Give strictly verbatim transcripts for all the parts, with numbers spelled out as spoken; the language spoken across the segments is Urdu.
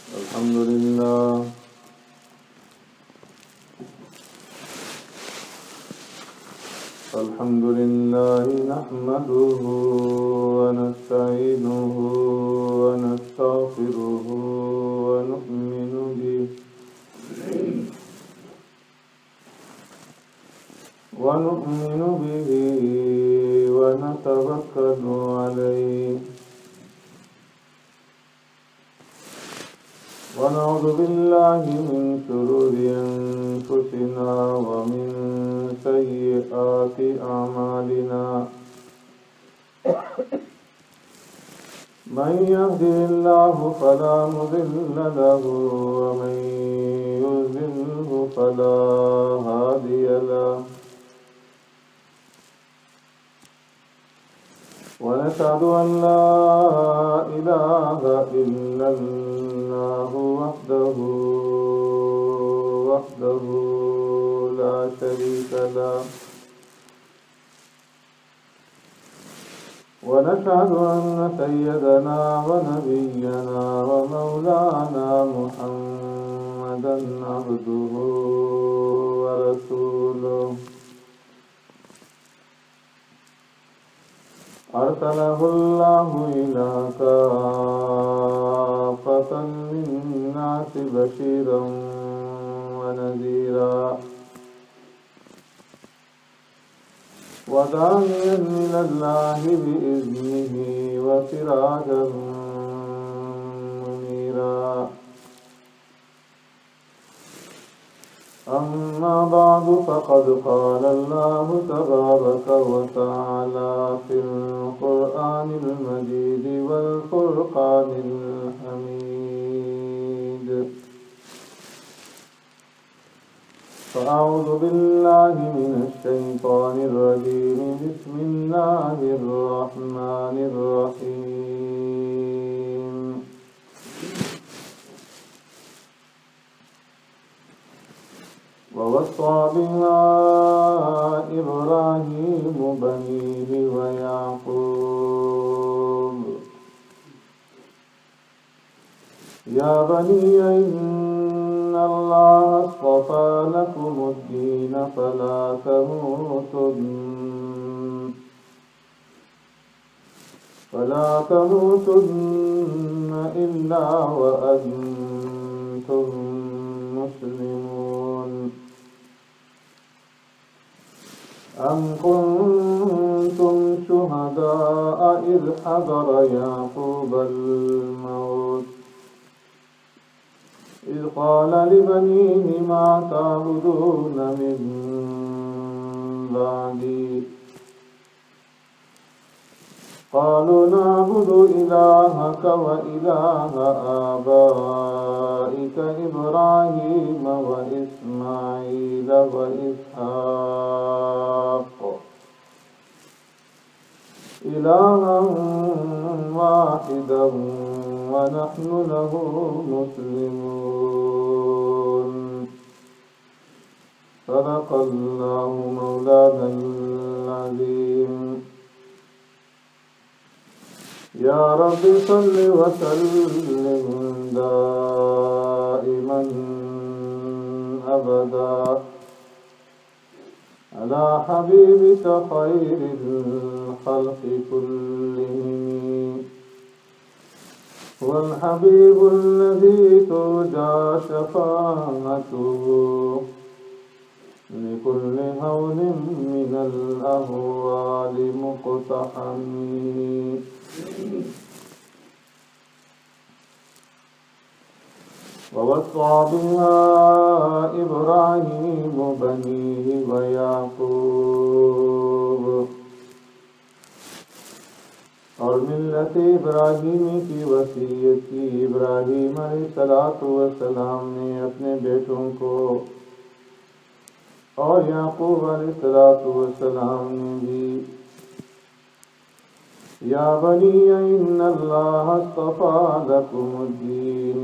الحمد لله الحمد لله نحمده ونستعينه ونستغفره ونؤمن به ونؤمن به ونتوكل عليه ونعوذ بالله من شرور أنفسنا ومن سيئات أعمالنا من يهده الله فلا مضل له ومن يضلله فلا هادي له ونشهد أن لا إله إلا الله وحده وحده لا شريك له ونشهد أن سيدنا ونبينا ومولانا محمدا عبده ورسوله أرسله الله إلى كافة للناس بشيرا ونذيرا وداعيا إلى الله بإذنه وسراجا منيرا أما بعد فقد قال الله تبارك وتعالى في القرآن المجيد والفرقان الحميد فأعوذ بالله من الشيطان الرجيم بسم الله الرحمن الرحيم ووصى بها إبراهيم بنيه ويعقوب يا بني إن الله اصطفى لكم الدين فلا تموتن فلا تموتن إلا وأنتم مسلمون أم كنتم شهداء إذ حضر يعقوب الموت إذ قال لبنيه ما تعبدون من بعدي قالوا نعبد إلهك وإله آبائك إبراهيم وإسماعيل وإسحاق إلها واحدا ونحن له مسلمون صدق الله مولانا العظيم يا رب صل وسلم دائما أبدا على حبيبك خير الخلق كلهم هو الحبيب الذي ترجى شفاعته لكل هول من الأهوال مقتحم ووصى بها إبراهيم بنيه ويعقوب اور ملت ابراہیمی کی وصیت کی ابراہیم علیہ الصلوۃ والسلام نے اپنے بیٹوں کو اور یعقوب علیہ الصلوۃ والسلام نے بھی یا بنی ان اللہ اصطفیٰ لکم الدین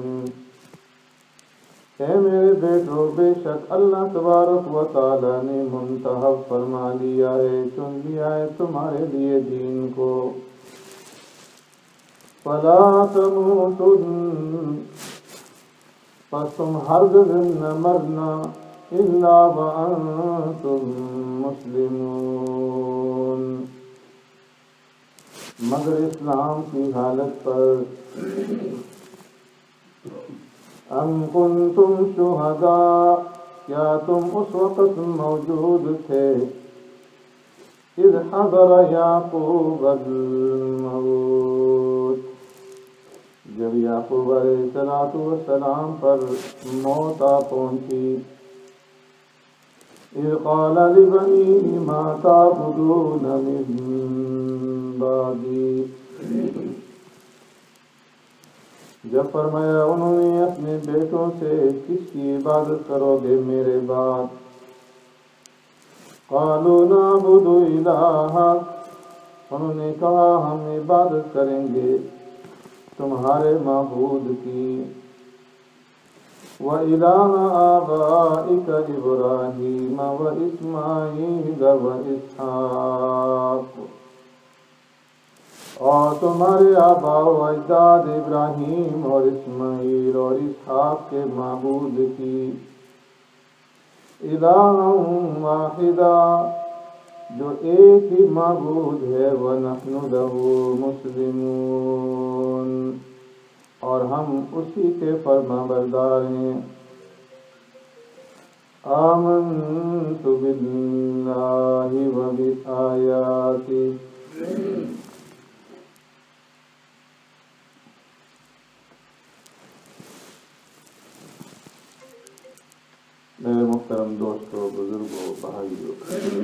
اے میرے بیٹو بے شک اللہ تبارک و تعالی نے منتخب فرما لیا ہے چن لیا ہے تمہارے لیے دین کو فلا تموتن پس تم ہرگز نہ مرنا الا وانتم مسلمون، مگر اسلام کی حالت پر۔ ام کنتم شہداء، کیا تم اس وقت موجود تھے، اذ حضر یعقوب الموت، جب یعقوب علیہ السلام پر موت آ پہنچی، اذ قال لبنیہ ما تعبدون من بعدی، جب فرمایا انہوں نے اپنے بیٹوں سے کس کی عبادت کرو گے میرے بعد، قالوا نعبد الہک، انہوں نے کہا ہم عبادت کریں گے تمہارے معبود کی، وَإِلَٰهَ آبَائِكَ إِبْرَاهِيمَ وَإِسْمَاعِيلَ وَإِسْحَاقَ، اور تمہارے آباء و اجداد ابراہیم اور اسماعیل اور اسحاق کے معبود کی، الٰہًا واحدا، جو ایک ہی معبود ہے، وَنَحْنُ لَهُ مُسْلِمُونَ، اور ہم اسی کے فرما بردار ہیں۔ آمنت باللہ وبآیاتہ، میرے محترم دوستوں، بزرگوں، بھائیوں،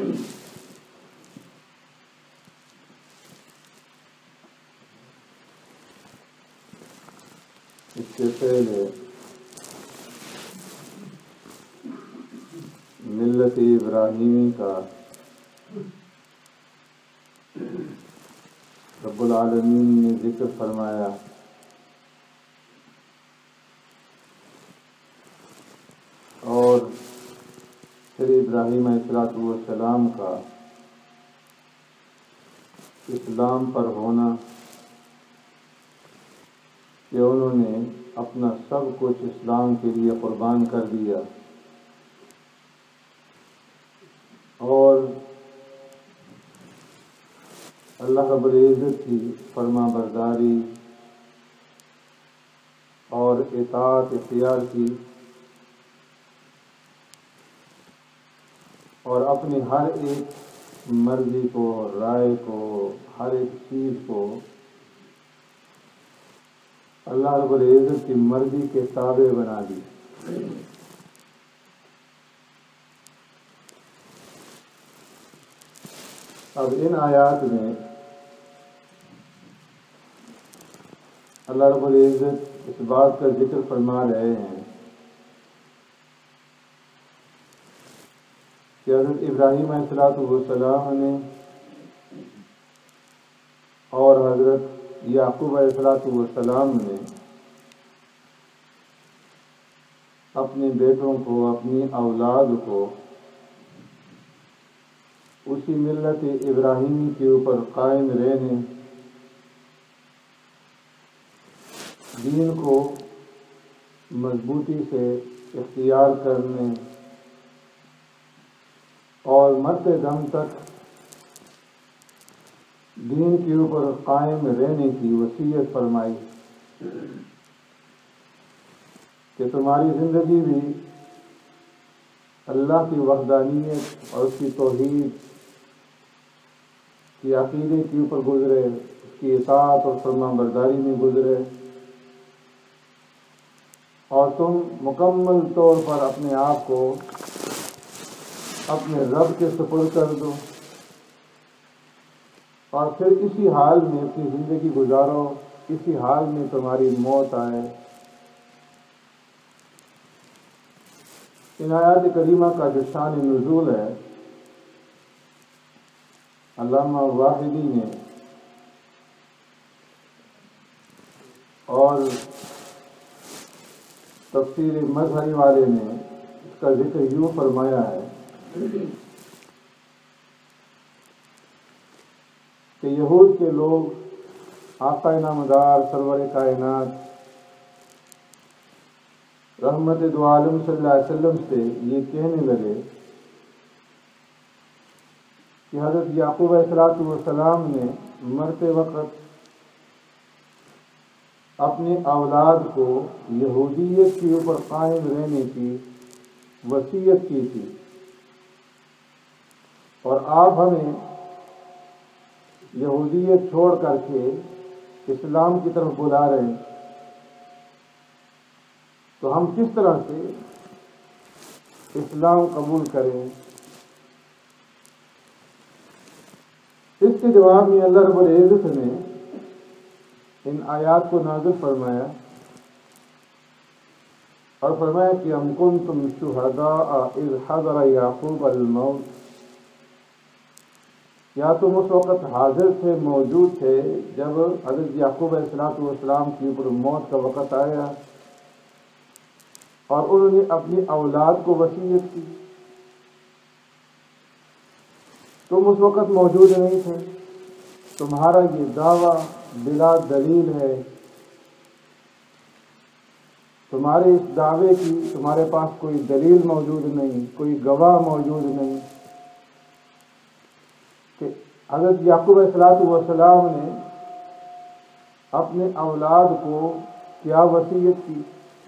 اس سے پہلے ملت ابراہیمی کا رب العالمین نے ذکر فرمایا، اور پھر ابراہیم علیہ السلام کا اسلام پر ہونا کہ انہوں نے اپنا سب کچھ اسلام کے لیے قربان کر دیا، اور اللہ رب العزت کی فرما برداری اور اطاعت اختیار کی، اور اپنی ہر ایک مرضی کو، رائے کو، ہر ایک چیز کو اللہ رب العزت کی مرضی کے تابع بنا دی۔ اب ان آیات میں اللہ رب العزت اس بات کا ذکر فرما رہے ہیں کہ حضرت ابراہیم علیہ السلام نے اور حضرت یعقوب علیہ السلام نے اپنے بیٹوں کو، اپنی اولاد کو اسی ملت ابراہیمی کے اوپر قائم رہنے، دین کو مضبوطی سے اختیار کرنے اور مرتے دم تک دین کے اوپر قائم رہنے کی وصیت فرمائی کہ تمہاری زندگی بھی اللہ کی وحدانیت اور اس کی توحید کی عقیدے کے اوپر گزرے، اس کی اطاعت اور فرما برداری میں گزرے، اور تم مکمل طور پر اپنے آپ کو اپنے رب کے سپرد کر دو، اور پھر اسی حال میں اپنی زندگی گزارو، اسی حال میں تمہاری موت آئے۔ ان آیات کریمہ کا جو شان نزول ہے، علامہ واحدی نے اور تفسیر مظہری والے نے اس کا ذکر یوں فرمایا ہے کہ یہود کے لوگ آقا نامدار سرور کائنات رحمت دو عالم صلی اللہ علیہ وسلم سے یہ کہنے لگے کہ حضرت یعقوب علیہ السلام نے مرتے وقت اپنی اولاد کو یہودیت کے اوپر قائم رہنے کی وصیت کی تھی، اور آپ ہمیں یہودیت چھوڑ کر کے اسلام کی طرف بلا رہے ہیں، تو ہم کس طرح سے اسلام قبول کریں؟ اس کے جواب میں اللہ رب العزت نے ان آیات کو نازل فرمایا اور فرمایا کہ ام کنتم شہداء اذ حضر یعقوب الموت، کیا تم اس وقت حاضر تھے، موجود تھے جب حضرت یعقوب علیہ السلام کے اوپر موت کا وقت آیا اور انہوں نے اپنی اولاد کو وصیت کی؟ تم اس وقت موجود نہیں تھے، تمہارا یہ دعویٰ بلا دلیل ہے، تمہارے اس دعوے کی تمہارے پاس کوئی دلیل موجود نہیں، کوئی گواہ موجود نہیں کہ حضرت یعقوب علیہ السلام نے اپنے اولاد کو کیا وصیت کی۔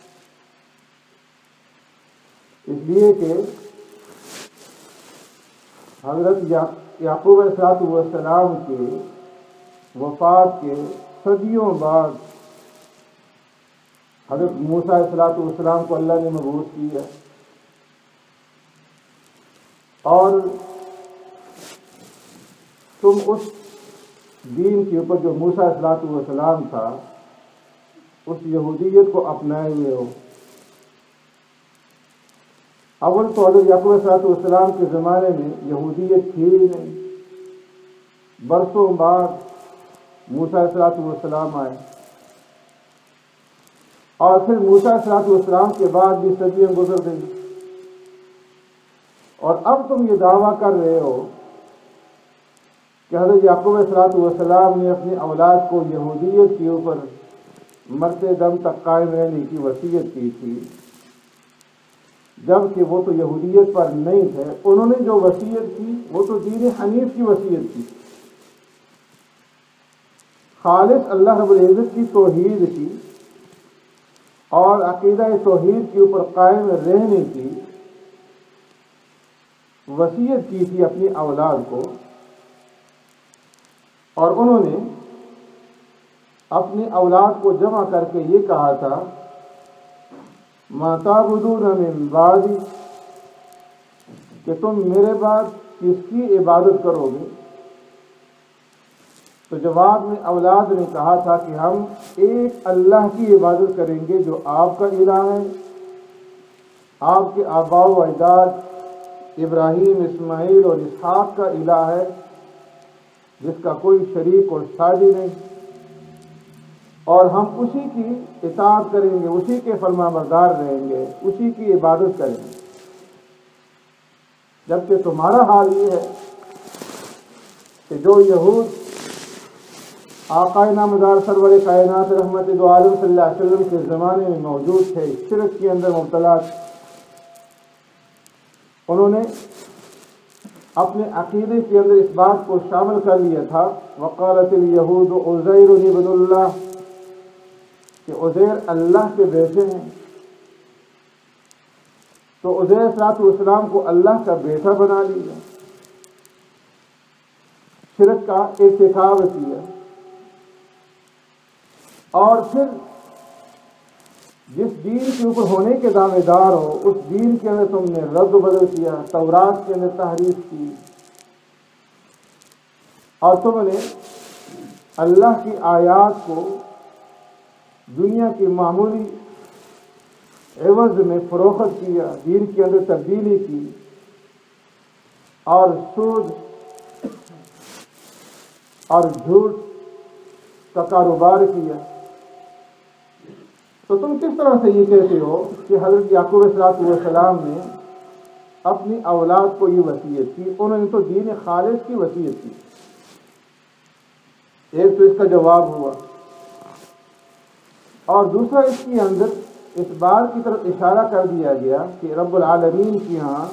اس لیے کہ حضرت یعقوب علیہ السلام کے وفات کے صدیوں بعد حضرت موسیٰ علیہ السلام کو اللہ نے مبعوث کیا، اور تم اس دین کے اوپر جو موسیٰ علیہ السلام تھا اس یہودیت کو اپنائے ہوئے ہو۔ اول تو حضرت یعقوب علیہ السلام کے زمانے میں یہودیت تھی ہی نہیں، برسوں بعد موسیٰ علیہ السلام آئے، اور پھر موسیٰ علیہ السلام کے بعد بھی صدیاں گزر گئی، اور اب تم یہ دعویٰ کر رہے ہو کہ حضرت یعقوب علیہ السلام نے اپنی اولاد کو یہودیت کے اوپر مرتے دم تک قائم رہنے کی وصیت کی تھی، جبکہ وہ تو یہودیت پر نہیں تھے۔ انہوں نے جو وصیت کی وہ تو دین حنیف کی وصیت کی، خالص اللہ رب العزت کی توحید کی اور عقیدہ توحید کے اوپر قائم رہنے کی وصیت کی تھی اپنی اولاد کو، اور انہوں نے اپنی اولاد کو جمع کر کے یہ کہا تھا ما تعبدون من بعدی، کہ تم میرے بعد کس کی عبادت کرو گے؟ تو جواب میں اولاد نے کہا تھا کہ ہم ایک اللہ کی عبادت کریں گے جو آپ کا الہ ہے، آپ کے آباء و اجداد ابراہیم، اسماعیل اور اسحاق کا الہ ہے، جس کا کوئی شریک اور ساجی نہیں، اور ہم اسی کی اطاعت کریں گے، اسی کے فرما بردار رہیں گے، اسی کی عبادت کریں گے۔ جبکہ تمہارا حال یہ ہے کہ جو یہود آقا نامدار سرور کائنات رحمت دو عالم صلی اللہ علیہ وسلم کے زمانے میں موجود تھے، شرک کے اندر مبتلا، انہوں نے اپنے عقیدے کے اندر اس بات کو شامل کر لیا تھا وقالت الیہود عزیر ابن اللہ، کہ عزیر اللہ کے بیٹے ہیں، تو عزیر علیہ السلام کو اللہ کا بیٹا بنا لیا، شرک کا ارتکاب کیا، اور پھر جس دین کے اوپر ہونے کے دعوے دار ہو اس دین کے اندر تم نے رد و بدل کیا، تورات کے اندر تحریف کی، اور تم نے اللہ کی آیات کو دنیا کی معمولی عوض میں فروخت کیا، دین کے اندر تبدیلی کی، اور سود اور جھوٹ کا کاروبار کیا۔ تو تم کس طرح سے یہ کہتے ہو کہ حضرت یعقوب علیہ السلام نے اپنی اولاد کو یہ وصیت کی؟ انہوں نے تو دین خالص کی وصیت کی۔ ایک تو اس کا جواب ہوا، اور دوسرا اس کے اندر اس بات کی طرف اشارہ کر دیا گیا کہ رب العالمین کی ہاں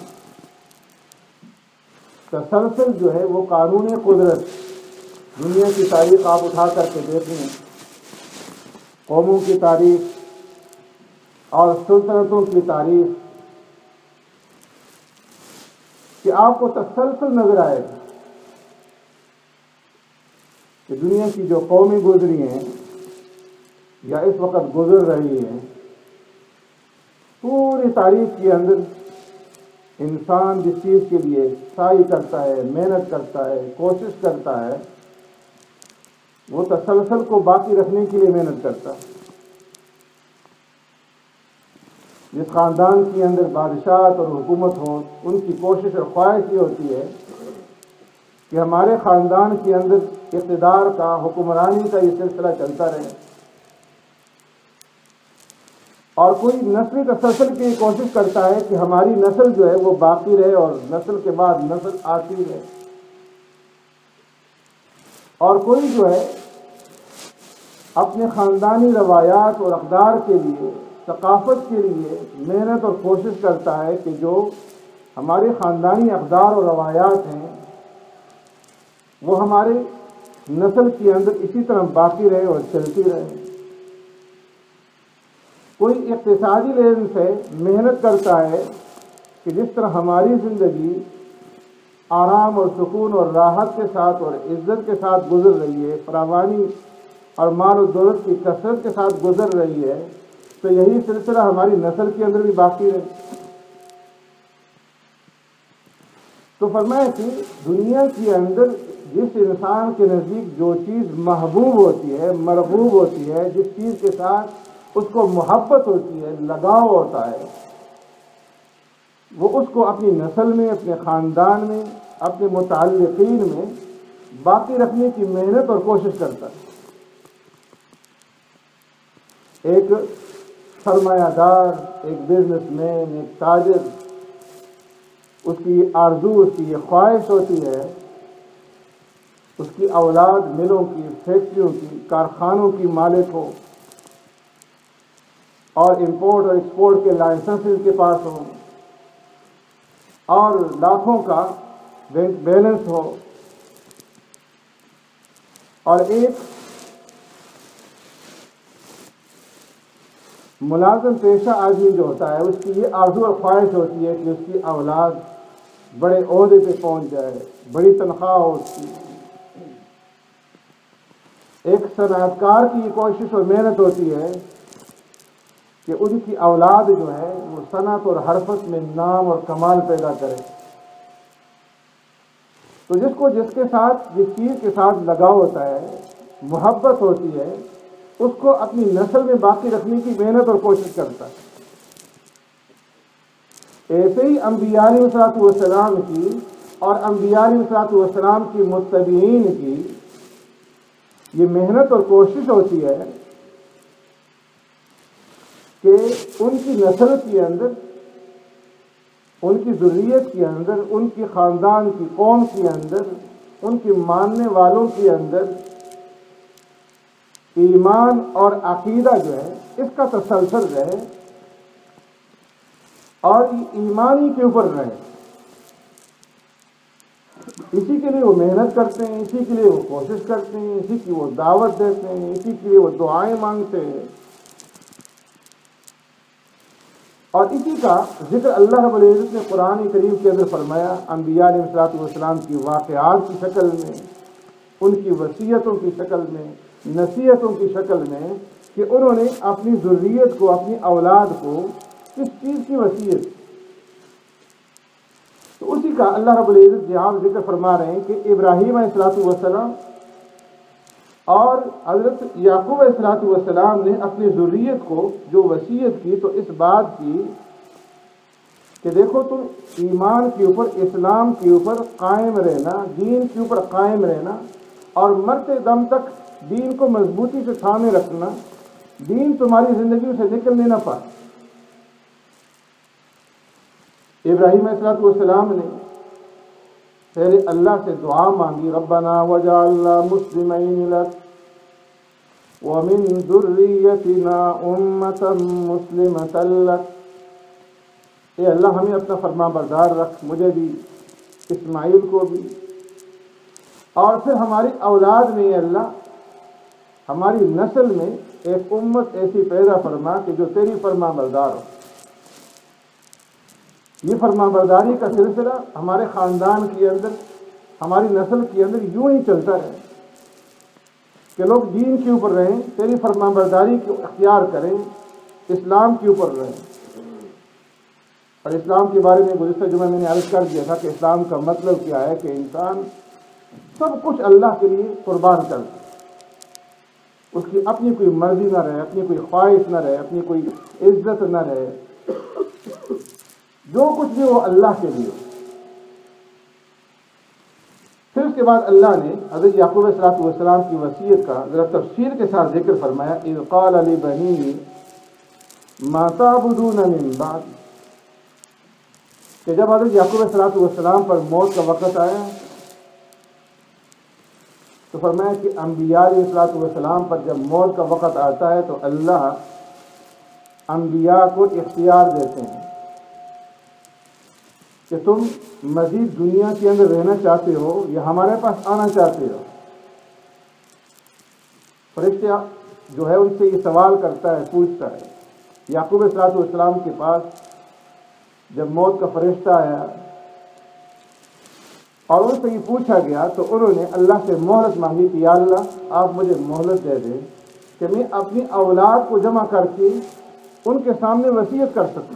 تسلسل جو ہے وہ قانون قدرت. دنیا کی تاریخ آپ اٹھا کر کے دیکھیں، قوموں کی تاریخ اور سلطنتوں کی تاریخ، کہ آپ کو تسلسل نظر آئے گا کہ دنیا کی جو قومیں گزری ہیں یا اس وقت گزر رہی ہیں، پوری تاریخ کے اندر انسان جس چیز کے لیے سعی کرتا ہے، محنت کرتا ہے، کوشش کرتا ہے، وہ تسلسل کو باقی رکھنے کے لیے محنت کرتا ہے. جس خاندان کے اندر بادشاہت اور حکومت ہو، ان کی کوشش اور خواہش یہ ہوتی ہے کہ ہمارے خاندان کے اندر اقتدار کا، حکمرانی کا یہ سلسلہ چلتا رہے، اور کوئی نسلی تسلسل کی کوشش کرتا ہے کہ ہماری نسل جو ہے وہ باقی رہے اور نسل کے بعد نسل آتی رہے، اور کوئی جو ہے اپنے خاندانی روایات اور اقدار کے لیے، ثقافت کے لیے محنت اور کوشش کرتا ہے کہ جو ہمارے خاندانی اقدار اور روایات ہیں وہ ہمارے نسل کے اندر اسی طرح باقی رہے اور چلتی رہے. کوئی اقتصادی لحاظ سے محنت کرتا ہے کہ جس طرح ہماری زندگی آرام اور سکون اور راحت کے ساتھ اور عزت کے ساتھ گزر رہی ہے، فراوانی اور مال و دولت کی کثرت کے ساتھ گزر رہی ہے، تو یہی سلسلہ ہماری نسل کے اندر بھی باقی رہے. تو فرمایا کہ دنیا کے اندر جس انسان کے نزدیک جو چیز محبوب ہوتی ہے، مرغوب ہوتی ہے، جس چیز کے ساتھ اس کو محبت ہوتی ہے، لگاؤ ہوتا ہے، وہ اس کو اپنی نسل میں، اپنے خاندان میں، اپنے متعلقین میں باقی رکھنے کی محنت اور کوشش کرتا ہے. ایک سرمایہ دار، ایک بزنس مین، ایک تاجر، اس کی آرزو، اس کی یہ خواہش ہوتی ہے اس کی اولاد ملوں کی، فیکٹریوں کی، کارخانوں کی مالک ہو، اور امپورٹ اور ایکسپورٹ کے لائسنس اس کے پاس ہوں، اور لاکھوں کا بینک بیلنس ہو، اور ایک ملازم پیشہ آدمی جو ہوتا ہے اس کی یہ آرزو اور خواہش ہوتی ہے کہ اس کی اولاد بڑے عہدے پہ پہنچ جائے، بڑی تنخواہ ہو اس کی. ایک صنعت کار کی یہ کوشش اور محنت ہوتی ہے کہ ان کی اولاد جو ہے وہ صنعت اور حرفت میں نام اور کمال پیدا کرے. تو جس کو جس کے ساتھ، جس چیز کے ساتھ لگاؤ ہوتا ہے، محبت ہوتی ہے، اس کو اپنی نسل میں باقی رکھنے کی محنت اور کوشش کرتا ہے. ایسے ہی انبیاء علیہ الصلوۃ والسلام کی اور انبیاء علیہ الصلوۃ والسلام کی متبعین کی یہ محنت اور کوشش ہوتی ہے کہ ان کی نسل کے اندر، ان کی ذریت کے اندر، ان کی خاندان کی قوم کے اندر، ان کی ماننے والوں کے اندر ایمان اور عقیدہ جو ہے اس کا تسلسل رہے اور ایمانی کے اوپر رہے. اسی کے لیے وہ محنت کرتے ہیں، اسی کے لیے وہ کوشش کرتے ہیں، اسی کی وہ دعوت دیتے ہیں، اسی کے لیے وہ دعائیں مانگتے ہیں. اور اسی کا ذکر اللہ رب العزت نے قرآن کریم کے اندر فرمایا، انبیاء علیہ الصلوۃ والسلام کی واقعات کی شکل میں، ان کی وصیتوں کی شکل میں، نصیحتوں کی شکل میں، کہ انہوں نے اپنی ذریت کو، اپنی اولاد کو کس چیز کی وصیت. تو اسی کا اللہ رب العزت یہاں ذکر فرما رہے ہیں کہ ابراہیم علیہ الصلوۃ والسلام اور حضرت یعقوب علیہ الصلوۃ والسلام نے اپنی ذریت کو جو وصیت کی تو اس بات کی کہ دیکھو تم ایمان کے اوپر، اسلام کے اوپر قائم رہنا، دین کے اوپر قائم رہنا، اور مرتے دم تک دین کو مضبوطی سے تھامے رکھنا، دین تمہاری زندگی سے نکلنے نہ پائے. ابراہیم علیہ الصلوۃ والسلام نے پہلے اللہ سے دعا مانگی، ربنا وجعلنا مسلمین لک، وَمِن ذُرِّيَّتِنَا أُمَّةً مُسْلِمَةً لَكَ، اے اللہ ہمیں اپنا فرما بردار رکھ، مجھے بھی، اسماعیل کو بھی، اور پھر ہماری اولاد میں، اے اللہ ہماری نسل میں ایک امت ایسی پیدا فرما کہ جو تیری فرما بردار ہو۔ یہ فرما برداری کا سلسلہ ہمارے خاندان کے اندر، ہماری نسل کے اندر یوں ہی چلتا رہے کہ لوگ دین کے اوپر رہیں، تیری فرما برداری کو اختیار کریں، اسلام کے اوپر رہیں۔ اور اسلام کے بارے میں گزشتہ جمعہ میں نے عرض کر دیا تھا کہ اسلام کا مطلب کیا ہے، کہ انسان سب کچھ اللہ کے لیے قربان کر دے، اس کی اپنی کوئی مرضی نہ رہے، اپنی کوئی خواہش نہ رہے، اپنی کوئی عزت نہ رہے، جو کچھ بھی وہ اللہ کے لیے۔ پھر اس کے بعد اللہ نے حضرت یعقوب علیہ الصلوۃ والسلام کی وصیت کا ذرا تفصیل کے ساتھ ذکر فرمایا، اذ قال لبنیہ ما تعبدون من بعد، کہ جب حضرت یعقوب علیہ الصلوۃ والسلام پر موت کا وقت آیا تو فرمایا کہ انبیاء علیہ الصلوۃ والسلام پر جب موت کا وقت آتا ہے تو اللہ انبیاء کو اختیار دیتے ہیں کہ تم مزید دنیا کے اندر رہنا چاہتے ہو یا ہمارے پاس آنا چاہتے ہو۔ فرشتہ جو ہے ان سے یہ سوال کرتا ہے، پوچھتا ہے۔ یعقوب علیہ الصلوۃ والسلام کے پاس جب موت کا فرشتہ آیا اور ان سے یہ پوچھا گیا تو انہوں نے اللہ سے مہلت مانگی کہ یا اللہ آپ مجھے مہلت دے دیں کہ میں اپنی اولاد کو جمع کر کے ان کے سامنے وصیت کر سکوں۔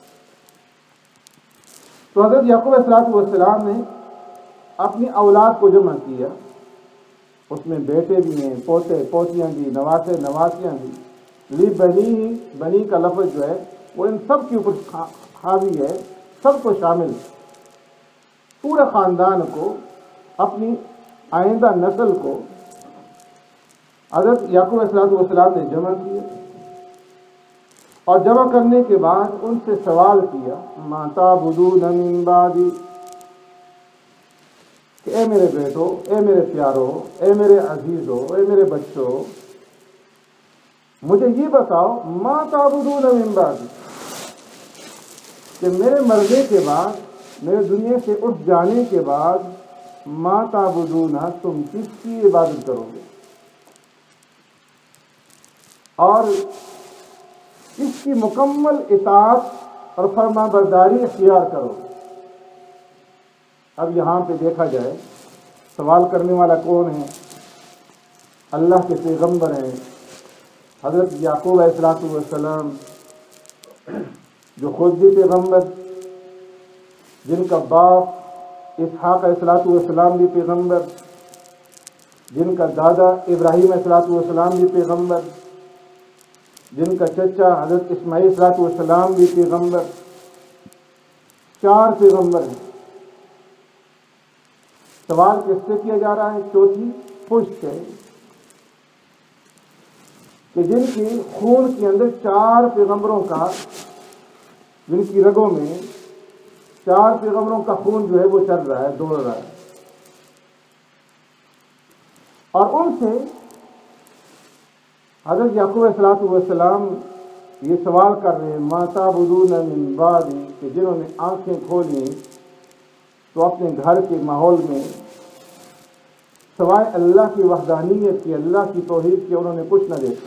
تو حضرت یعقوب علیہ الصلوۃ والسلام نے اپنی اولاد کو جمع کیا، اس میں بیٹے بھی ہیں، پوتے پوتیاں بھی، نواسے نواسیاں بھی۔ لی بنی، بنی کا لفظ جو ہے وہ ان سب کے اوپر حاوی ہے، سب کو شامل، پورے خاندان کو، اپنی آئندہ نسل کو حضرت یعقوب علیہ الصلوۃ والسلام نے جمع کیا، اور جمع کرنے کے بعد ان سے سوال کیا، ما تعبدون من بعدی، کہ اے میرے بیٹو، اے میرے پیارو، اے میرے عزیزو، اے میرے بچوں، مجھے یہ بتاؤ ما تعبدون من بعدی، کہ میرے مرنے کے بعد، میرے دنیا سے اٹھ جانے کے بعد، ما تعبدون، تم کس کی عبادت کرو گے اور اس کی مکمل اطاعت اور فرما برداری اختیار کرو۔ اب یہاں پہ دیکھا جائے سوال کرنے والا کون ہے؟ اللہ کے پیغمبر ہیں حضرت یعقوب علیہ الصلوۃ والسلام، جو خود بھی پیغمبر، جن کا باپ اسحاق علیہ الصلوۃ والسلام بھی پیغمبر، جن کا دادا ابراہیم علیہ الصلوۃ والسلام بھی پیغمبر، جن کا چچا حضرت اسماعیل علیہ الصلوۃ والسلام بھی پیغمبر، چار پیغمبر ہیں۔ سوال کس سے کیا جا رہا ہے؟ چوتھی پشت سے، کہ جن کی خون کے اندر چار پیغمبروں کا، جن کی رگوں میں چار پیغمبروں کا خون جو ہے وہ چل رہا ہے، دوڑ رہا ہے، اور ان سے حضرت یعقوب علیہ الصلوۃ والسلام یہ سوال کر رہے ہیں، ما تعبدون من بعدی، کہ جنہوں نے آنکھیں کھولیں تو اپنے گھر کے ماحول میں سوائے اللہ کی وحدانیت کی، اللہ کی توحید کی، انہوں نے کچھ نہ دیکھا۔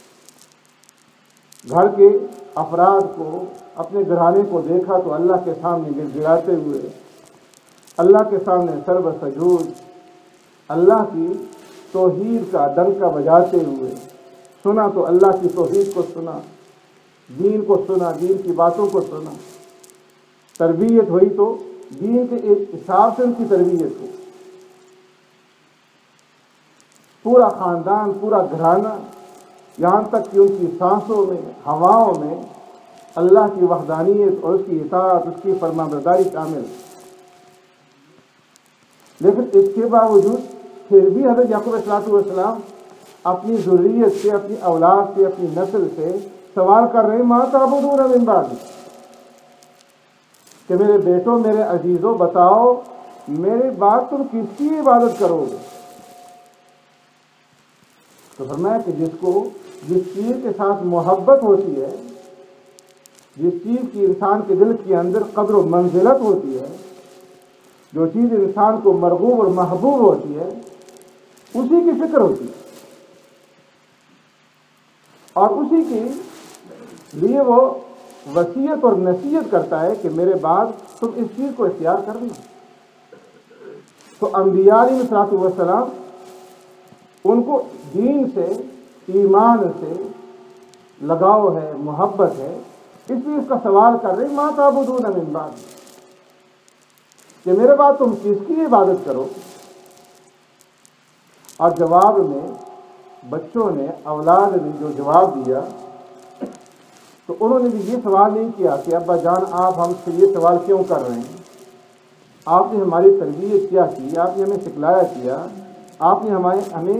گھر کے افراد کو، اپنے گھرانے کو دیکھا تو اللہ کے سامنے گر گراتے ہوئے، اللہ کے سامنے سر بسجود، اللہ کی توحید کا ڈنکا بجاتے ہوئے سنا تو اللہ کی توحید کو سنا، دین کو سنا، دین کی باتوں کو سنا، تربیت ہوئی تو دین کے ایک حساب سے ان کی تربیت ہوئی۔ پورا خاندان، پورا گھرانہ، یہاں تک کہ ان کی سانسوں میں، ہواؤں میں اللہ کی وحدانیت اور اس کی اطاعت، اس کی فرمانبرداری شامل۔ لیکن اس کے باوجود پھر بھی حضرت یعقوب علیہ الصلوۃ والسلام اپنی ذریت سے، اپنی اولاد سے، اپنی نسل سے سوال کر رہے ہیں، ما تعبدون من بعدی، کہ میرے بیٹوں، میرے عزیزوں، بتاؤ میرے بعد تم کس کی عبادت کرو گے؟ تو فرمایا کہ جس کو جس چیز کے ساتھ محبت ہوتی ہے، جس چیز کی انسان کے دل کے اندر قدر و منزلت ہوتی ہے، جو چیز انسان کو مرغوب اور محبوب ہوتی ہے، اسی کی فکر ہوتی ہے اور اسی کے لیے وہ وصیت اور نصیحت کرتا ہے کہ میرے بعد تم اس چیز کو اختیار کرنا۔ تو انبیاء علیہ الصلوۃ والسلام ان کو دین سے، ایمان سے لگاؤ ہے، محبت ہے، اس لیے اس کا سوال کر رہے ما تعبدون من بعد، کہ میرے بعد تم کس کی عبادت کرو۔ اور جواب میں بچوں نے، اولاد نے جو جواب دیا تو انہوں نے بھی یہ سوال نہیں کیا کہ ابا جان آپ ہم سے یہ سوال کیوں کر رہے ہیں، آپ نے ہماری تربیت کیا کی، آپ نے ہمیں سکھلایا کیا، آپ نے ہمیں ہمیں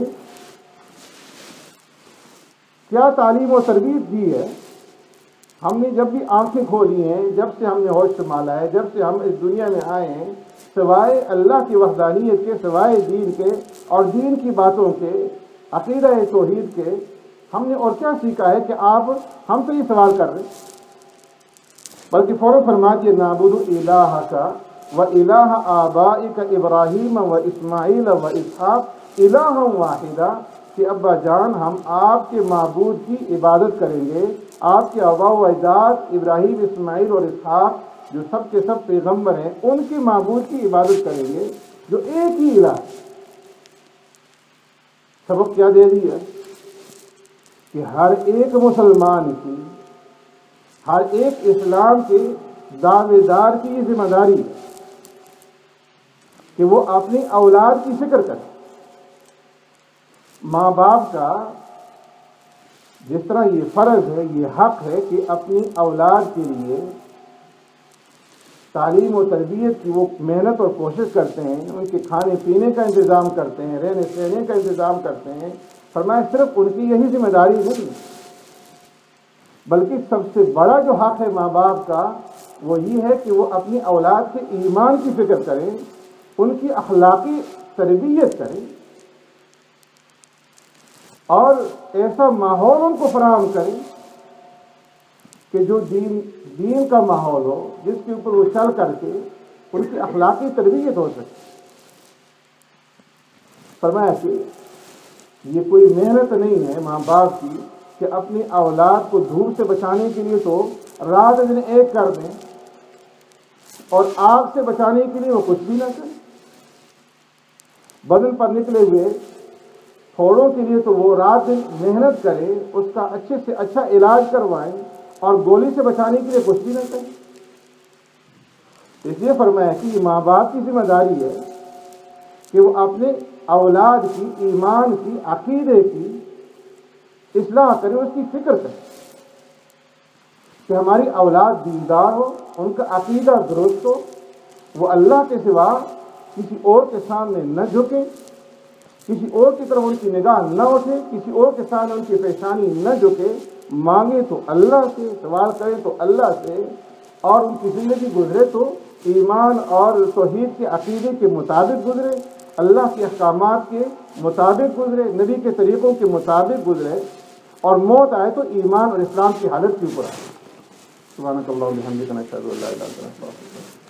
کیا تعلیم و تربیت دی ہے۔ ہم نے جب بھی آنکھیں کھولی ہیں، جب سے ہم نے ہوش سنبھالا ہے، جب سے ہم اس دنیا میں آئے ہیں، سوائے اللہ کی وحدانیت کے، سوائے دین کے اور دین کی باتوں کے، عقیدہ توحید کے، ہم نے اور کیا سیکھا ہے کہ آپ ہم سے یہ سوال کر رہے ہیں۔ بلکہ فوراً فرما دیے نعبد الہک و الہ آبائک ابراہیم و اسماعیل و اسحاق الہا واحدا، کہ ابا جان ہم آپ کے معبود کی عبادت کریں گے، آپ کے آباء و اجداد ابراہیم، اسماعیل اور اسحاق جو سب کے سب پیغمبر ہیں، ان کے معبود کی عبادت کریں گے جو ایک ہی الہ ہے۔ سبق کیا دے دیا کہ ہر ایک مسلمان کی، ہر ایک اسلام کے دعوے دار کی یہ ذمہ داری ہے کہ وہ اپنی اولاد کی فکر کرے۔ ماں باپ کا جس طرح یہ فرض ہے، یہ حق ہے کہ اپنی اولاد کے لیے تعلیم و تربیت کی وہ محنت اور کوشش کرتے ہیں، ان کے کھانے پینے کا انتظام کرتے ہیں، رہنے سہنے کا انتظام کرتے ہیں۔ فرمایا صرف ان کی یہی ذمہ داری نہیں، بلکہ سب سے بڑا جو حق ہے ماں باپ کا وہ یہ ہے کہ وہ اپنی اولاد کے ایمان کی فکر کریں، ان کی اخلاقی تربیت کریں اور ایسا ماحول ان کو فراہم کریں کہ جو دین دین کا ماحول ہو، جس کے اوپر وہ چل کر کے ان کی اخلاقی تربیت ہو سکے۔ فرمایا کہ یہ کوئی محنت نہیں ہے ماں باپ کی کہ اپنی اولاد کو دھوپ سے بچانے کے لیے تو رات دن ایک کر دیں اور آگ سے بچانے کے لیے وہ کچھ بھی نہ کریں۔ بدن پر نکلے ہوئے پھوڑوں کے لیے تو وہ رات دن محنت کرے، اس کا اچھے سے اچھا علاج کروائیں اور گولی سے بچانے کے لیے کچھ بھی نہ کریں۔ اس لیے فرمایا کہ یہ ماں باپ کی ذمہ داری ہے کہ وہ اپنے اولاد کی ایمان کی، عقیدے کی اصلاح کرے، اس کی فکر کرے کہ ہماری اولاد دیندار ہو، ان کا عقیدہ درست ہو، وہ اللہ کے سوا کسی اور کے سامنے نہ جھکے، کسی اور کی طرف ان کی نگاہ نہ اٹھے، کسی اور کے سامنے ان کی پیشانی نہ جھکے، مانگے تو اللہ سے، سوال کرے تو اللہ سے، اور ان کی زندگی گزرے تو ایمان اور توحید کے عقیدے کے مطابق گزرے، اللہ کے احکامات کے مطابق گزرے، نبی کے طریقوں کے مطابق گزرے، اور موت آئے تو ایمان اور اسلام کی حالت کے اوپر آئے۔ سبحانک اللہم و بحمدک، نشہد ان لا الہ الا انت، نستغفرک۔